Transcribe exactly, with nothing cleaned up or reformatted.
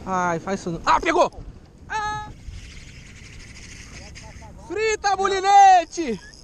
Ai, faz isso não. Ah, pegou! Ah! Frita, Mulinete!